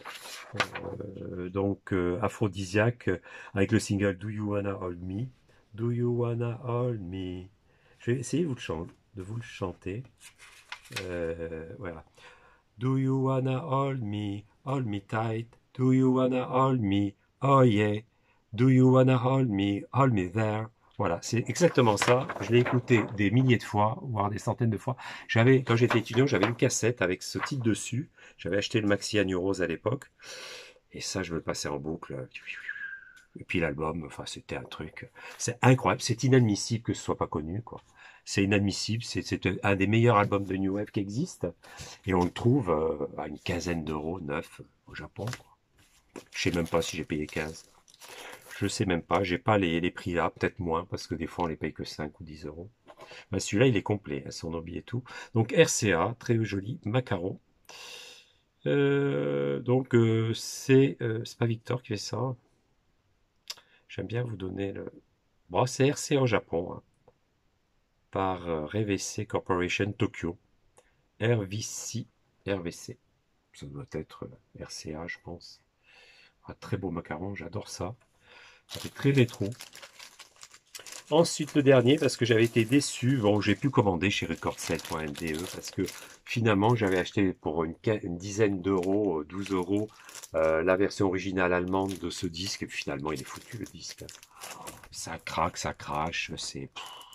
Euh, donc euh, Aphrodisiaque avec le single Do You Wanna Hold Me? Do You Wanna Hold Me? Je vais essayer de vous le chanter. De vous le chanter. Euh, voilà. Do you wanna hold me? Hold me tight. Do you wanna hold me? Oh yeah. Do you wanna hold me? Hold me there. Voilà, c'est exactement ça. Je l'ai écouté des milliers de fois, voire des centaines de fois. J'avais, quand j'étais étudiant, j'avais une cassette avec ce titre dessus. J'avais acheté le Maxi Agnew Rose à l'époque. Et ça, je me le passais en boucle. Et puis l'album, enfin, c'était un truc. C'est incroyable. C'est inadmissible que ce soit pas connu, quoi. C'est inadmissible. C'est c'est un des meilleurs albums de New Wave qui existe. Et on le trouve euh, à une quinzaine d'euros neuf au Japon, quoi. Je sais même pas si j'ai payé quinze. Je sais même pas. J'ai pas les, les prix là. Peut-être moins parce que des fois on les paye que cinq ou dix euros. Bah, celui-là, il est complet. Hein, son obi et tout. Donc R C A, très joli. Macaron. Euh, donc euh, c'est euh, c'est pas Victor qui fait ça. J'aime bien vous donner le... Bon, c'est R C A au Japon, hein, par euh, R V C Corporation Tokyo. R V C. R V C. Ça doit être euh, R C A, je pense. Un très beau macaron, j'adore ça. Ça fait très rétro. Ensuite, le dernier, parce que j'avais été déçu, bon, j'ai pu commander chez record sept point m d e, parce que finalement, j'avais acheté pour une, une dizaine d'euros, douze euros, euh, la version originale allemande de ce disque, et finalement, il est foutu, le disque. Ça craque, ça crache, c'est...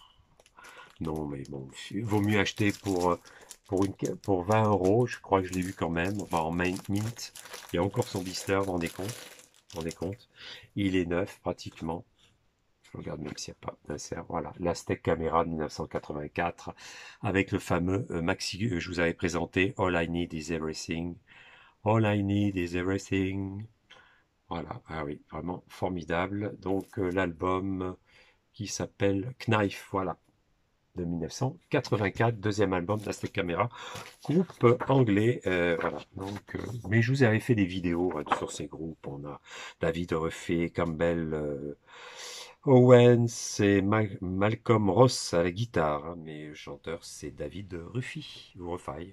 Non, mais bon, il vaut mieux acheter pour, pour, une, pour vingt euros, je crois que je l'ai vu quand même, enfin, en mint. Il y a encore son blister, vous vous rendez compte, vous vous rendez compte. Il est neuf, pratiquement. Je regarde même s'il n'y a pas d'insert. Voilà, l'Aztec Camera de mille neuf cent quatre-vingt-quatre avec le fameux euh, maxi que je vous avais présenté, All I Need Is Everything. All I Need Is Everything. Voilà, ah oui, vraiment formidable. Donc euh, l'album qui s'appelle Knife, voilà, de mille neuf cent quatre-vingt-quatre, deuxième album d'Aztec Camera, groupe anglais. Euh, voilà, donc, euh, mais je vous avais fait des vidéos hein, sur ces groupes. On a David Ruffey, Campbell. Euh, Owens et Mal Malcolm Ross à la guitare, hein, mais le chanteur c'est David Ruffy, ou Ruffy.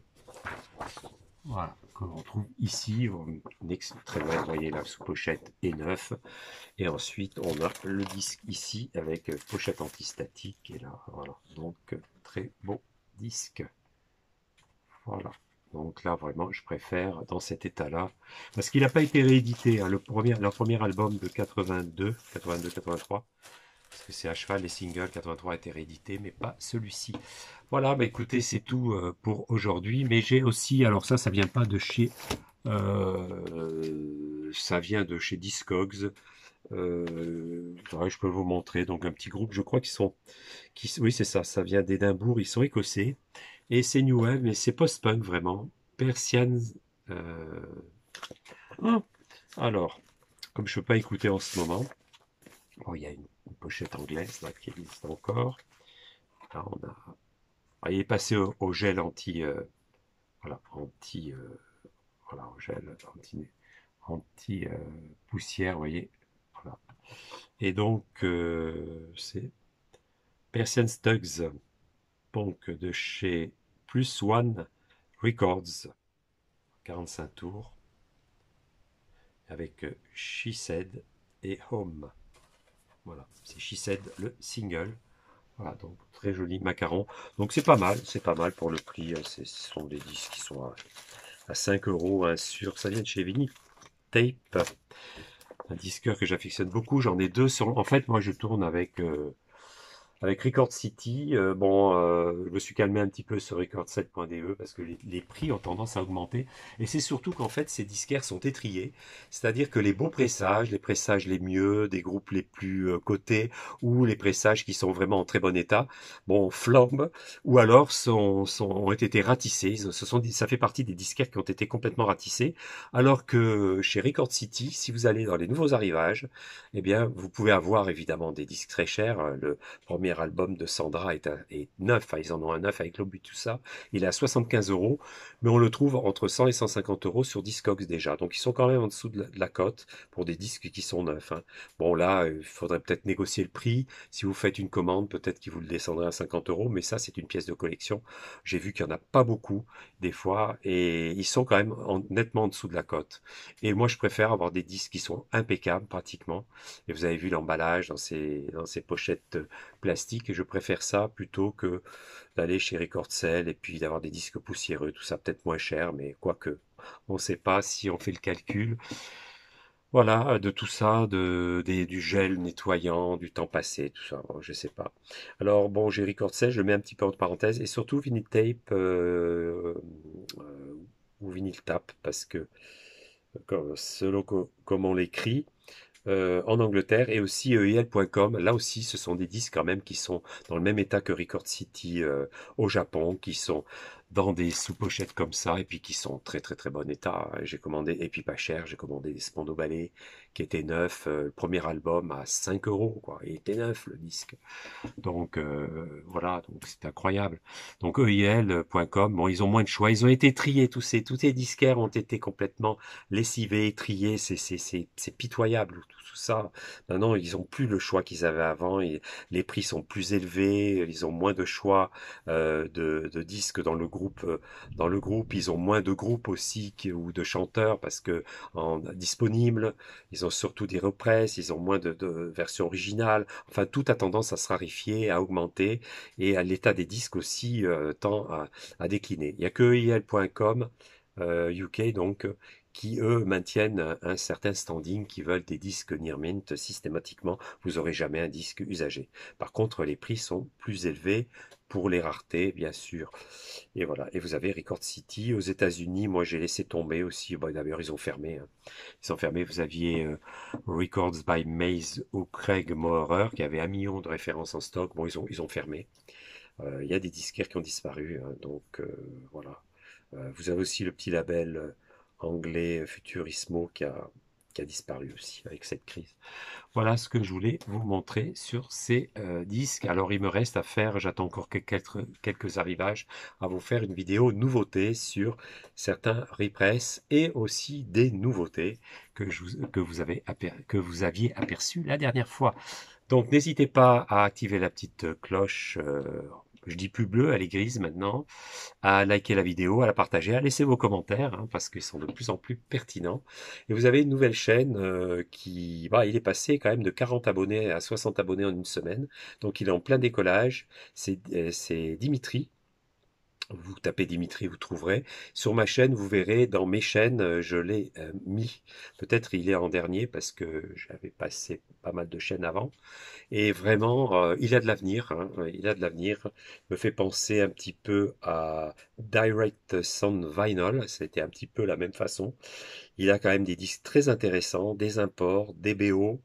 Voilà, qu'on retrouve ici, une extrait, vous voyez la sous-pochette est neuf, et ensuite on a le disque ici avec pochette antistatique, et là, voilà, donc très beau disque. Voilà. Donc là, vraiment, je préfère dans cet état-là. Parce qu'il n'a pas été réédité. Hein, le premier, leur premier album de quatre-vingt-deux, quatre-vingt-deux, quatre-vingt-trois. Parce que c'est à cheval, les singles quatre-vingt-trois a été réédité, mais pas celui-ci. Voilà, bah écoutez, c'est tout euh, pour aujourd'hui. Mais j'ai aussi, alors ça, ça vient pas de chez... Euh, ça vient de chez Discogs. Euh, ouais, je peux vous montrer. Donc un petit groupe, je crois qu'ils sont... Qui, oui, c'est ça, ça vient d'Édimbourg. Ils sont écossais. Et c'est New Wave, mais c'est post-punk vraiment. Persian. Euh... Oh, alors, comme je ne peux pas écouter en ce moment, bon, il y a une, une pochette anglaise là, qui existe encore. Là, on a... Ah, il est passé au, au gel anti, euh, voilà, anti, euh, voilà, au gel anti, anti euh, poussière, vous voyez. Voilà. Et donc, euh, c'est Persian Stugs, donc de chez Plus One Records, quarante-cinq tours. Avec She Said et Home. Voilà, c'est She Said, le single. Voilà, donc très joli macaron. Donc c'est pas mal, c'est pas mal pour le prix. Ce sont des disques qui sont à, à cinq euros, hein, sur, ça vient de chez Vinyl Tape. Un disqueur que j'affectionne beaucoup. J'en ai deux sur. En fait, moi je tourne avec. Euh, Avec Record City, euh, bon, euh, je me suis calmé un petit peu sur record sept point d e parce que les, les prix ont tendance à augmenter. Et c'est surtout qu'en fait, ces disquaires sont étriés. C'est-à-dire que les bons pressages, les pressages les mieux, des groupes les plus euh, cotés, ou les pressages qui sont vraiment en très bon état, bon, flambent, ou alors sont, sont, ont été ratissés. Ce sont, ça fait partie des disquaires qui ont été complètement ratissés. Alors que chez Record City, si vous allez dans les nouveaux arrivages, eh bien, vous pouvez avoir évidemment des disques très chers. Le premier album de Sandra est, un, est neuf, hein, ils en ont un neuf avec l'obus, tout ça. Il est à soixante-quinze euros, mais on le trouve entre cent et cent cinquante euros sur Discogs déjà. Donc ils sont quand même en dessous de la, de la cote pour des disques qui sont neufs. Hein. Bon là, il faudrait peut-être négocier le prix. Si vous faites une commande, peut-être qu'il vous le descendrait à cinquante euros, mais ça c'est une pièce de collection. J'ai vu qu'il n'y en a pas beaucoup des fois, et ils sont quand même en, nettement en dessous de la cote. Et moi je préfère avoir des disques qui sont impeccables pratiquement. Et vous avez vu l'emballage dans ces, dans ces pochettes plastique, et je préfère ça plutôt que d'aller chez Record Cell et puis d'avoir des disques poussiéreux, tout ça peut-être moins cher, mais quoique, on ne sait pas si on fait le calcul. Voilà, de tout ça, de, des- du gel nettoyant, du temps passé, tout ça, bon, je sais pas. Alors bon, j'ai Record seize, je le mets un petit peu entre parenthèses, et surtout Vinyl Tape euh, euh, ou Vinyl Tap, parce que comme- selon co- comment on l'écrit, euh, en Angleterre, et aussi E I L point com. Là aussi, ce sont des disques quand même qui sont dans le même état que Record City euh, au Japon, qui sont dans des sous-pochettes comme ça, et puis qui sont très très très bon état. J'ai commandé, et puis pas cher, j'ai commandé des Spandau Ballet qui étaient neufs, euh, le premier album à cinq euros, quoi. Il était neuf le disque. Donc euh, voilà, donc c'est incroyable. Donc E I L point com, bon, ils ont moins de choix. Ils ont été triés, tous ces, tous ces disquaires ont été complètement lessivés, triés. C'est, c'est, c'est, c'est pitoyable tout, tout ça. Maintenant, ils ont plus le choix qu'ils avaient avant. Et les prix sont plus élevés. Ils ont moins de choix euh, de, de disques dans le groupe. euh, Dans le groupe, ils ont moins de groupes aussi qui- ou de chanteurs parce que en disponibles. Ils ont surtout des represses. Ils ont moins de, de versions originales. Enfin, tout a tendance à se raréfier, à augmenter, et à l'état des disques aussi euh, tend à, à décliner. Il n'y a que E I L point com euh, U K donc qui eux maintiennent un, un certain standing, qui veulent des disques near mint systématiquement. Vous n'aurez jamais un disque usagé. Par contre, les prix sont plus élevés pour les raretés, bien sûr. Et voilà. Et vous avez Record City aux États-Unis. Moi, j'ai laissé tomber aussi. Bon, d'ailleurs, ils ont fermé. Hein. Ils ont fermé. Vous aviez euh, Records by Maze ou Craig Maurer qui avait un million de références en stock. Bon, ils ont, ils ont fermé. Euh, Il y a des disquaires qui ont disparu. Hein, donc, euh, voilà. Euh, vous avez aussi le petit label euh, anglais euh, Futurismo qui a, qui a disparu aussi avec cette crise. Voilà ce que je voulais vous montrer sur ces euh, disques. Alors il me reste à faire, j'attends encore quelques, quelques arrivages, à vous faire une vidéo nouveauté sur certains repress et aussi des nouveautés que, je, vous- que, vous avez que vous aviez aperçues la dernière fois. Donc n'hésitez pas à activer la petite cloche, euh, je dis plus bleue, elle est grise maintenant, à liker la vidéo, à la partager, à laisser vos commentaires, hein, parce qu'ils sont de plus en plus pertinents. Et vous avez une nouvelle chaîne euh, qui, bah, il est passé quand même de quarante abonnés à soixante abonnés en une semaine, donc il est en plein décollage. C'est euh, c'est Dimitri. Vous tapez Dimitri, vous trouverez. Sur ma chaîne, vous verrez, dans mes chaînes, euh, je l'ai euh, mis. Peut-être il est en dernier parce que j'avais passé pas mal de chaînes avant. Et vraiment, euh, il a de l'avenir. Hein, il a de l'avenir. Me fait penser un petit peu à Direct Sound Vinyl. C'était un petit peu la même façon. Il a quand même des disques très intéressants, des imports, des B O.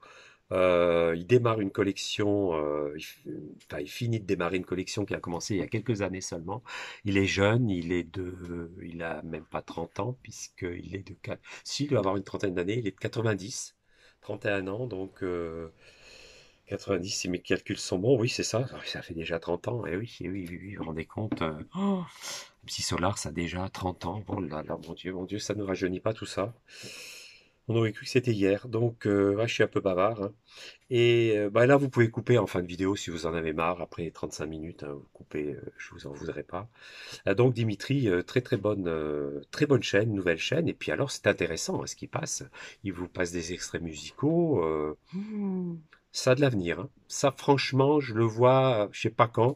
Euh, il démarre une collection, euh, il, enfin, il finit de démarrer une collection qui a commencé il y a quelques années seulement. Il est jeune, il est de, il a même pas trente ans puisqu'il est de, s'il doit avoir une trentaine d'années, il est de quatre-vingt-dix, trente et un ans, donc euh, quatre-vingt-dix, si mes calculs sont bons, oui, c'est ça, ça fait déjà trente ans, et oui, et oui, oui, oui, vous vous rendez compte, euh, oh, Psy Solar, ça a déjà trente ans, bon là là, mon Dieu, mon Dieu, ça ne rajeunit pas tout ça. On aurait cru que c'était hier, donc euh, ouais, je suis un peu bavard. Hein. Et euh, bah, là, vous pouvez couper en fin de vidéo si vous en avez marre, après trente-cinq minutes, hein, vous coupez, euh, je vous en voudrais pas. Ah, donc Dimitri, euh, très très bonne, euh, très bonne chaîne, nouvelle chaîne, et puis alors c'est intéressant hein, ce qui passe. Il vous passe des extraits musicaux. Euh, hmm, ça a de l'avenir. Hein. Ça, franchement, je le vois, je sais pas quand,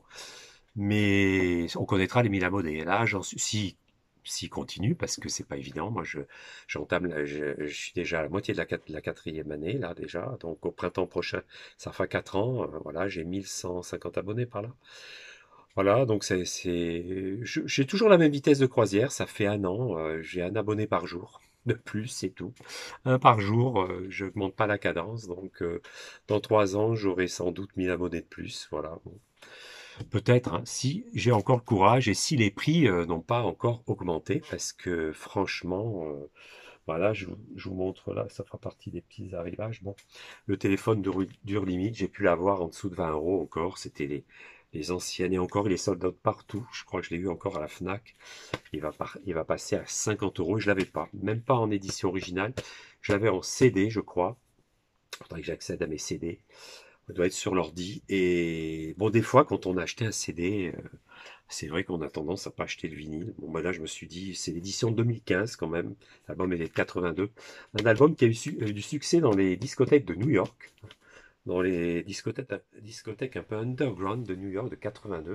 mais on connaîtra les mille abonnés. Là, j'en suis, si, si continue, parce que c'est pas évident. Moi, je, j'entame, la- je, je suis déjà à la moitié de la, quat- la quatrième année, là, déjà. Donc, au printemps prochain, ça fera quatre ans. Euh, voilà, j'ai mille cent cinquante abonnés par là. Voilà, donc c'est, c'est, je- j'ai toujours la même vitesse de croisière. Ça fait un an. Euh, j'ai un abonné par jour. De plus, c'est tout. Un par jour, euh, je augmente pas la cadence. Donc, euh, dans trois ans, j'aurai sans doute mille abonnés de plus. Voilà. Bon. Peut-être, hein, si j'ai encore le courage et si les prix euh, n'ont pas encore augmenté, parce que franchement, euh, voilà, je, vous je vous montre là, ça fera partie des petits arrivages. Bon, le téléphone de ru- dure limite, j'ai pu l'avoir en dessous de vingt euros encore. C'était les, les anciennes et encore, il est sold out partout. Je crois que je l'ai eu encore à la Fnac. Il va, par- il va passer à cinquante euros. Je l'avais pas, même pas en édition originale. Je l'avais en C D, je crois. Il faudrait que j'accède à mes C D. Ça doit être sur l'ordi. Et bon, des fois, quand on a acheté un C D, euh, c'est vrai qu'on a tendance à pas acheter le vinyle. Bon, ben là, je me suis dit, c'est l'édition deux mille quinze quand même. L'album est de quatre-vingt-deux. Un album qui a eu, su- eu du succès dans les discothèques de New York, dans les discothèques, discothèques un peu underground de New York de quatre-vingt-deux.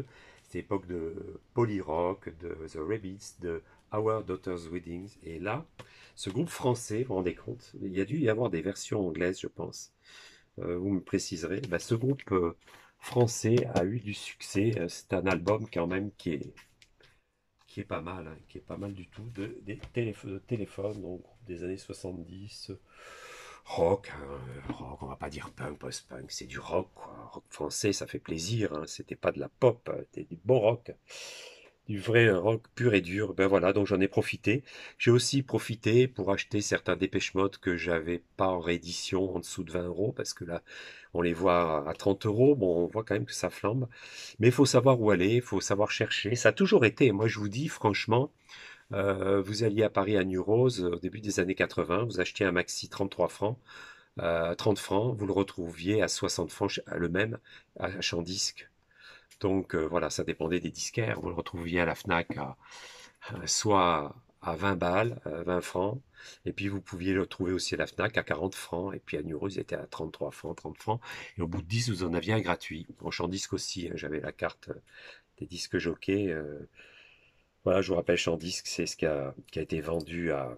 C'était l'époque de Polyrock, de The Rabbits, de Our Daughter's Weddings. Et là, ce groupe français, vous vous rendez compte, il y a dû y avoir des versions anglaises, je pense. Euh, vous me préciserez. Ben, ce groupe euh, français a eu du succès. Euh, C'est un album quand même qui est, qui est pas mal, hein, qui est pas mal du tout. De, des téléf- de téléphones, donc des années soixante-dix. Rock, hein, rock, on va pas dire punk, post-punk, c'est du rock, quoi. Rock français, ça fait plaisir, hein. C'était pas de la pop, hein, c'était du bon rock, du vrai rock pur et dur. Ben voilà, donc j'en ai profité. J'ai aussi profité pour acheter certains Dépêche Mode que j'avais pas en réédition en dessous de vingt euros, parce que là, on les voit à trente euros. Bon, on voit quand même que ça flambe. Mais il faut savoir où aller, il faut savoir chercher. Ça a toujours été, moi je vous dis franchement, euh, vous alliez à Paris à New Rose au début des années quatre-vingts, vous achetiez un maxi trente-trois francs, euh, trente francs, vous le retrouviez à soixante francs, le même, à Champ-Disque. Donc euh, voilà, ça dépendait des disquaires. Vous le retrouviez à la Fnac à, à- soit à vingt balles, à vingt francs, et puis vous pouviez le trouver aussi à la Fnac à quarante francs, et puis à New Rose, il était à trente-trois francs, trente francs, et au bout de dix, vous en aviez un gratuit. En Champ-Disque aussi, hein, j'avais la carte des disques jockeys. euh, voilà, je vous rappelle, Champ-Disque, c'est ce qui a, qui a été vendu à,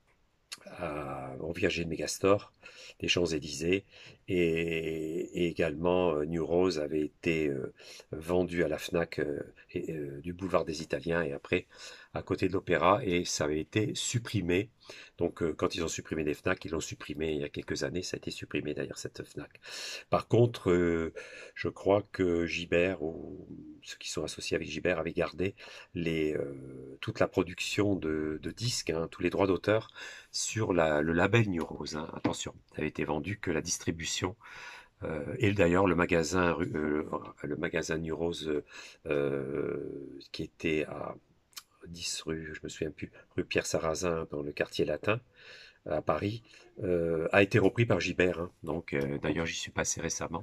à, au Virgin Megastore des Champs-Élysées, et, et également euh, New Rose avait été euh, vendu à la Fnac euh, et, euh, du boulevard des Italiens et après à côté de l'Opéra, et ça avait été supprimé. Donc euh, quand ils ont supprimé les Fnac, ils l'ont supprimé il y a quelques années, ça a été supprimé d'ailleurs cette Fnac. Par contre, euh, je crois que Gibert ou ceux qui sont associés avec Gibert avaient gardé les, euh, toute la production de, de disques, hein, tous les droits d'auteur sur la, le label New Rose, hein. Attention, ça avait été vendu que la distribution. Euh, et d'ailleurs, le magasin, euh, le magasin New Rose euh, qui était à dix rue, je me souviens plus, rue Pierre Sarrazin, dans le quartier latin, à Paris, euh, a été repris par Gibert, hein. Donc, euh, d'ailleurs, j'y suis passé récemment.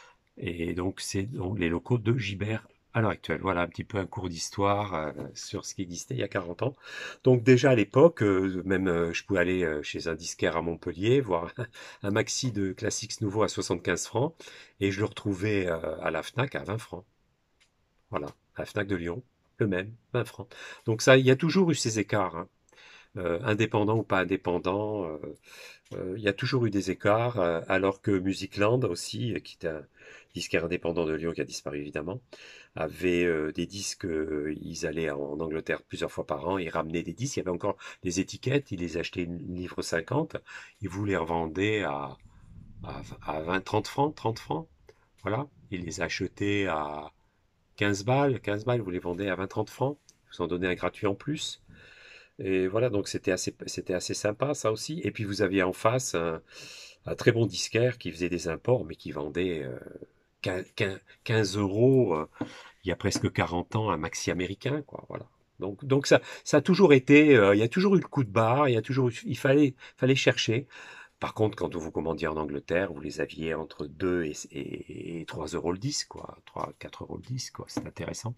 Et donc, c'est donc les locaux de Gibert à l'heure actuelle. Voilà un petit peu un cours d'histoire euh, sur ce qui existait il y a quarante ans. Donc déjà à l'époque, euh, même euh, je pouvais aller euh, chez un disquaire à Montpellier, voir un maxi de Classics nouveau à soixante-quinze francs, et je le retrouvais euh, à la Fnac à vingt francs. Voilà, à la Fnac de Lyon, le même, vingt francs. Donc ça, il y a toujours eu ces écarts, hein. Euh, indépendant ou pas indépendant, euh, euh, il y a toujours eu des écarts, euh, alors que Musicland aussi, euh, qui est un disquaire indépendant de Lyon qui a disparu évidemment, avait euh, des disques, euh, ils allaient en Angleterre plusieurs fois par an, ils ramenaient des disques, il y avait encore des étiquettes, ils les achetaient une livre cinquante, ils vous les revendaient à, à, à vingt, trente francs, trente francs, voilà, ils les achetaient à quinze balles, quinze balles, vous les vendez à vingt, trente francs, vous en donnez un gratuit en plus. Et voilà, donc c'était assez, c'était assez sympa ça aussi. Et puis vous aviez en face un, un très bon disquaire qui faisait des imports, mais qui vendait euh, quinze euros euh, il y a presque quarante ans un maxi américain, quoi. Voilà. Donc, donc ça, ça a toujours été, euh, il y a toujours eu le coup de barre, il y a toujours eu, il fallait, fallait chercher. Par contre, quand vous commandiez en Angleterre, vous les aviez entre deux et, et, et trois euros le disque, quoi. trois, quatre euros le disque, quoi. C'est intéressant.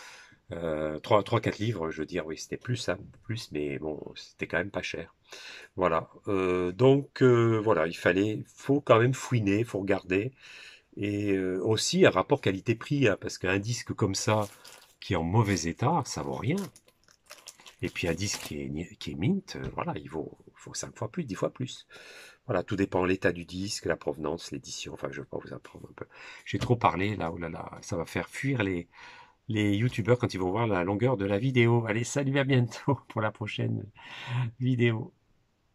Euh, trois, quatre livres, je veux dire, oui, c'était plus, hein, plus, mais bon, c'était quand même pas cher. Voilà. Euh, donc, euh, voilà, il fallait, faut quand même fouiner, faut regarder. Et euh, aussi un rapport qualité-prix, hein, parce qu'un disque comme ça, qui est en mauvais état, ça vaut rien. Et puis un disque qui est, qui est mint, euh, voilà, il vaut, faut cinq fois plus, dix fois plus. Voilà, tout dépend de l'état du disque, la provenance, l'édition. Enfin, je ne vais pas vous apprendre un peu. J'ai trop parlé là, oh là là, ça va faire fuir les, les youtubeurs quand ils vont voir la longueur de la vidéo. Allez, salut, à bientôt pour la prochaine vidéo.